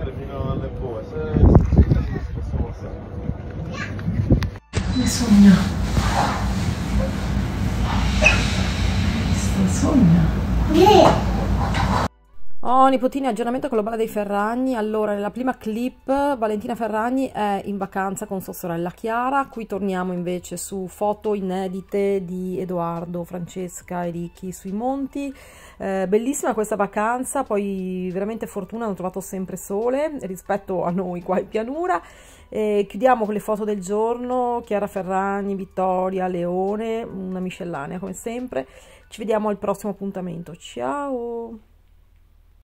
scendere fino alle boe, se possiamo passare. Come sogna? Sto sogna. Oh, nipotini, aggiornamento con la balla dei Ferragni. Allora, nella prima clip Valentina Ferragni è in vacanza con sua sorella Chiara. Qui torniamo invece su foto inedite di Edoardo, Francesca e Ricky sui monti. Bellissima questa vacanza, poi veramente fortuna, hanno trovato sempre sole rispetto a noi qua in pianura. Chiudiamo con le foto del giorno: Chiara Ferragni, Vittoria, Leone, una miscellanea come sempre. Ci vediamo al prossimo appuntamento. Ciao!